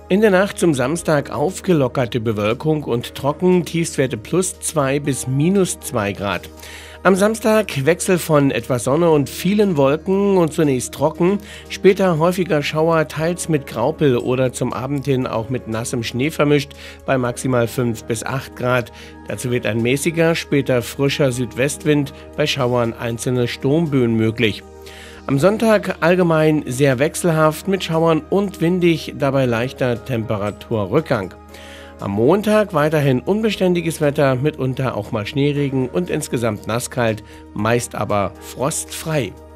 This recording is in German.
In der Nacht zum Samstag aufgelockerte Bewölkung und trocken, Tiefstwerte +2 bis -2 Grad. Am Samstag Wechsel von etwas Sonne und vielen Wolken und zunächst trocken, später häufiger Schauer, teils mit Graupel oder zum Abend hin auch mit nassem Schnee vermischt, bei maximal 5 bis 8 Grad. Dazu wird ein mäßiger, später frischer Südwestwind, bei Schauern einzelne Sturmböen möglich. Am Sonntag allgemein sehr wechselhaft mit Schauern und windig, dabei leichter Temperaturrückgang. Am Montag weiterhin unbeständiges Wetter, mitunter auch mal Schneeregen und insgesamt nasskalt, meist aber frostfrei.